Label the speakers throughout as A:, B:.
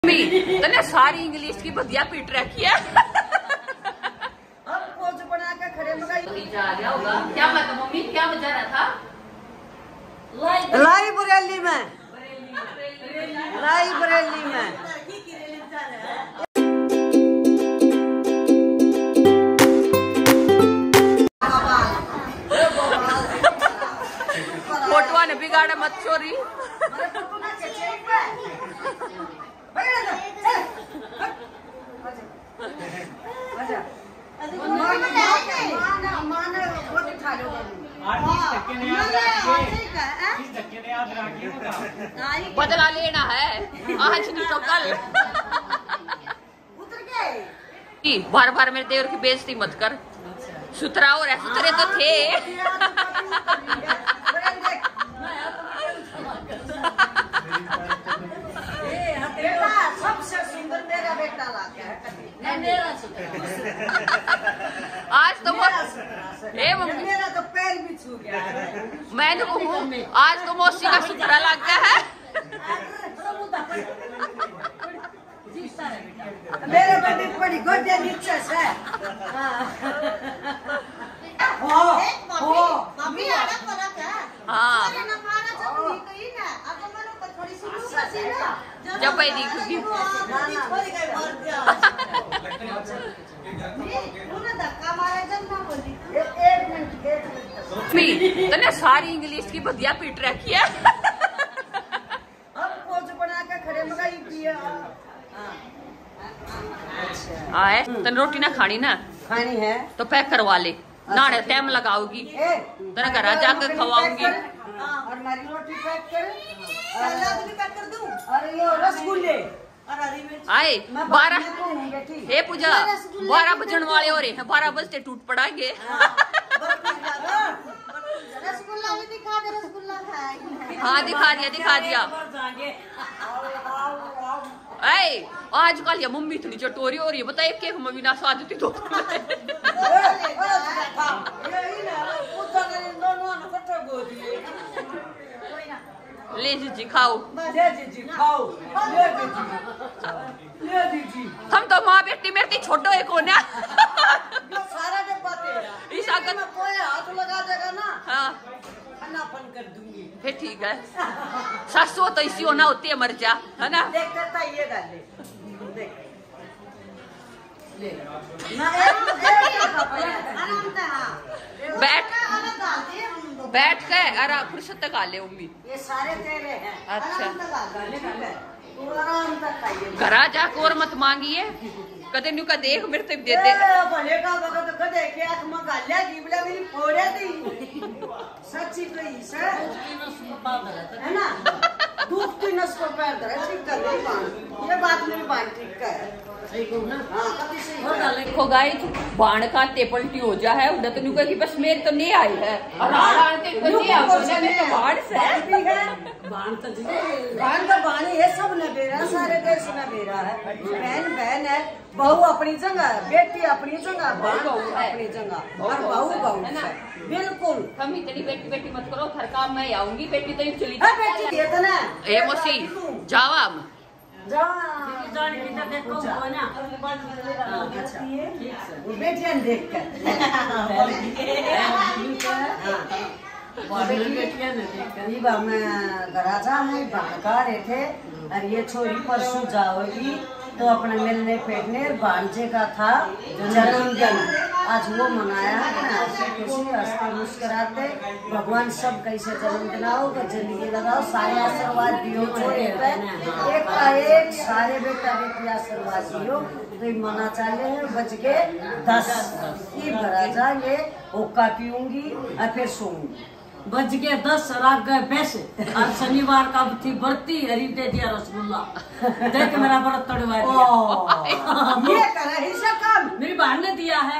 A: तने सारी इंग्लिश की बढ़िया पीट रखी है।
B: अब पोज बना के खड़े मगाई
A: आ गया होगा। क्या बात है मम्मी, क्या बजा रहा था?
B: लाइब्रेरी में
A: फोटुआ ने बिगाड़ा मत चोरी। बदला लेना है आज नहीं तो कल। बार बार मेरे देवर की बेइज्जती मत कर। सुतरा और सुतरे तो थे।
B: सबसे सुंदर मेरा बेटा
A: आज तो मम्मी
B: मेरा तो पैर भी छू गया।
A: मैंने आज तो मौसी का सुतरा लग गया है।
B: मेरे बेटे बड़ी गोडे नीचे से
A: हाँ जब भाई दिखूंगी तने सारी इंग्लिश की बढ़िया पीट रखी है।
B: अब पोज बना के खड़े मगाई पिया।
A: आए तने रोटी ना खानी
B: है
A: तो पैक करवा ले। नाने टाइम लगाओगी तेरा घर जाकर खवाऊंगी।
B: और हमारी रोटी पैक कर, सलाद भी पैक कर दूं। और ये रसगुल्ले
A: आए 12 हे पूजा 12 बजन वाले हो रहे हैं। 12 बजते टूट पड़ांगे।
B: रसगुल्ला भी दिखा दे। रसगुल्ला
A: हाँ दिखा दिया। ऐ आजकल ये मम्मी इतनी चटोरी हो रही है। बता एक मम्मी ना स्वाद देती तो ले जी खाओ। हम तो माँ बेटी मेरी छोटो है कौन है।
B: सारा डब्बा तेरा। इस आगे में कोई हाथ लगा देगा ना
A: हाँ
B: खानापन कर दूंगी।
A: फिर ठीक है। सासू तो इसी होना होती है मर जा है ना।
B: देख करता ये डाले देख ले
A: बैठ के अरे फुर्सत तक आ ले उम्मी।
B: ये सारे तेरे हैं।
A: अच्छा
B: आराम तक खाइए।
A: घरा जाकर और मत मांगिए। कदे न्यू का देख मेरे तक दे दे।
B: भले का वक्त कदे के आंख में गालिया गिबला मेरी फोड़े दी। सच्ची कही सर है ना। दुखती नस को पैर धरे ठीक कर मेरी बात। ये बात मेरी बात ठीक है।
A: देखो गाइस बाण का पलटी हो जा है। उधर तो न्यू की बस मेरे तो नहीं आई है। और आरांते को नहीं आ तो बाण से
B: बाण तो बाणी है। सब ने बेरा सारे देश ने बेरा है। बहन है। बहू अपनी जगह है। बेटी अपनी जगह बहू अपनी जगह और बहू है ना। बिल्कुल
A: हम इतनी बेटी मत करो। हर काम मैं आऊंगी। बेटी तो चली
B: बेटी इतना
A: ए मौसी जावा
B: देखो ना बेटियां देख कर मैं गराजा है बाका रहे थे। और ये छोरी परसों जाओगी तो अपने मिलने फेटने भांजे का था जन्मदिन। आज वो मनाया है। खुशी हंसते मुस्कुराते भगवान सब कैसे जन्मदिन आओ तो जिंदगी लगाओ। सारे आशीर्वाद दियो छोटे पे एक का एक सारे बेटा बेटी आशीर्वाद दियो। तो मना चाले है बज के 10 की बराजा ये हुक्का पीऊंगी और फिर सोऊंगी।
C: बज गए 10 रात गए पैसे। और शनिवार का थी बरती हरी दे दिया रसगुल्ला। देख मेरा व्रत तोड़वा दिया।
B: ये करे हिस्सा काम
C: मेरी बहन ने दिया है।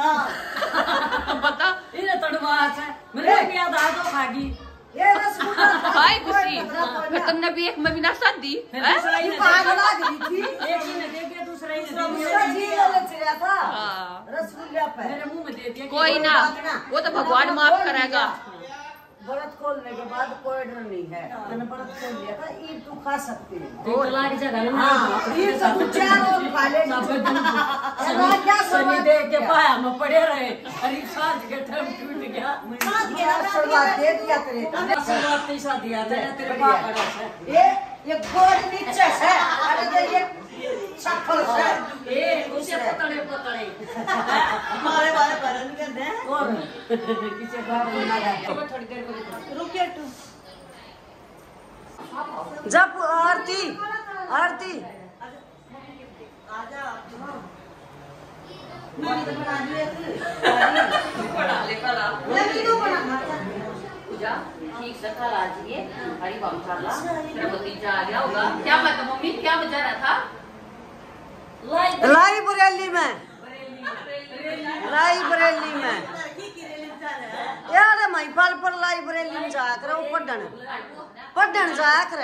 A: बता
C: इन्हें तोड़वा है। मेरे को याद आ तो खागी।
B: ये रसगुल्ला
A: हाय खुशी फिर तुमने भी एक में भी ना साथ दी।
C: दूसरा ही ने
B: पागला गई थी।
C: एक ही ने दे दिया दूसरा ही ने दे
B: दिया था रसगुल्ला पे
C: मेरे मुंह में दे दिया।
A: कोई ना वो तो भगवान माफ करेगा।
B: व्रत खोलने के बाद कोई डर नहीं है। मैंने व्रत खोल लिया था, ईद तू खा सकती है। ईद तो तू 4 और खा ले। क्या
C: शनि दे के पाया में पड़े रहे, अरे साँझ के टाइम टूट गया।
B: आशीर्वाद दे दिया तेरे,
C: आशीर्वाद पैसा दिया था तेरे बाप का।
B: ये गोड़ नीचे है, अरे ये सफल है।
C: उसे पतड़े
B: हमारे बारे पर नहीं करते हैं।
C: कौन किसे बाप बना रहा थोड़ी देर को
B: रुकिए तू। जब आरती आरती
A: पूजा ठीक से कल आ जाइए। हरी बम चला, मेरा भतीजा आ गया होगा। क्या बात है मम्मी, क्या बजा रहा था?
B: लाइब्रेरी में यार महिपाल पर लाइब्रेरी में जाकर वो पढ़न जाकर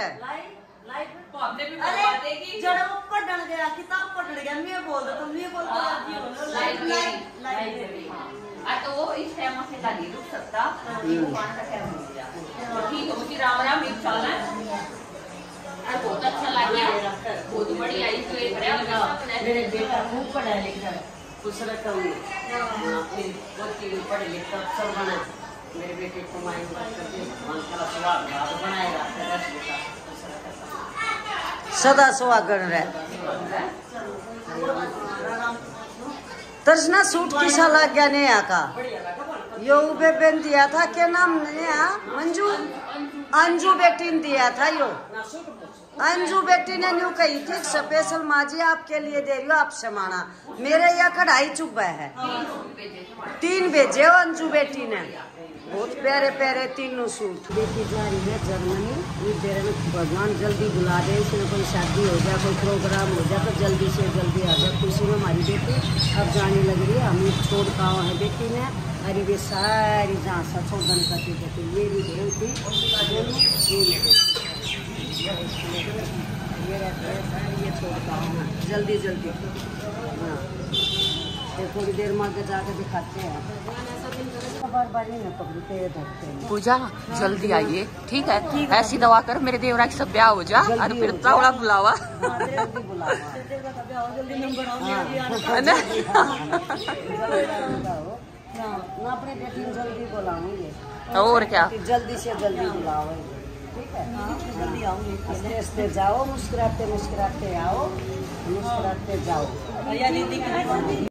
D: जब वो पढ़न गया किताब पढ़ने गया मैं बोल दो तुम ये बोल दो
A: लाइब्रेरी। तो वो इस टाइम से का नहीं रुक सकता, वो पान का टाइम हो गया। ठीक है मुझे राम राम एक चलना है। बहुत अच्छा लगा, बहुत बढ़िया। इसको एक बड़ा
C: मेरे बेटा खूब पढ़ा लिखा है, दूसरा कहूँ पढ़े लिखा अफसर बना। मेरे बेटे को माइन बनाएगा
B: सदा सुहागन रहे। तर्जना सूट किसा लग गया नया का यो बेबेन दिया था, क्या नाम नया? मंजू अंजू बेटी ने दिया था। यो अंजू बेटी ने न्यू कही थी स्पेशल माँ जी आपके लिए दे रही हो, आप समाना। मेरे यहाँ कढ़ाई चुप है 3 भेजे हो अंजू बेटी ने, बहुत प्यारे प्यारे तीनों सूट। बेटी जा रही है जर्मनी, भगवान जल्दी बुला दे, इसमें कोई शादी हो जाए, कोई प्रोग्राम हो जाए तो जल्दी से जल्दी आ जाए। खुशी में हमारी बेटी अब जाने लग रही है। हमें छोड़ पाओ है बेटी ने, अरे वे सारी जहाँ सचोदन करती थी, ये भी भेड़ थी ये रहते हैं, ये छोड़ पाओ है जल्दी जल्दी। हाँ थोड़ी देर में आगे जाके दिखाते हैं। बार-बार नहीं पकड़ते धरते हैं।
A: पूजा जल्दी आइए, ठीक है? ऐसी दवा कर मेरे देवरा की सब ब्याह हो जा और फिर तावड़ा बुलावा।
B: जल्दी बुलावा मैं अपने बेटी को जल्दी बुलाऊंगी।
A: और क्या,
B: जल्दी से जल्दी बुलाओ, ठीक है? जल्दी आऊंगी। आस्ते आस्ते जाओ, मुस्कुराते मुस्कुराते आओ, मुस्कुराते जाओ।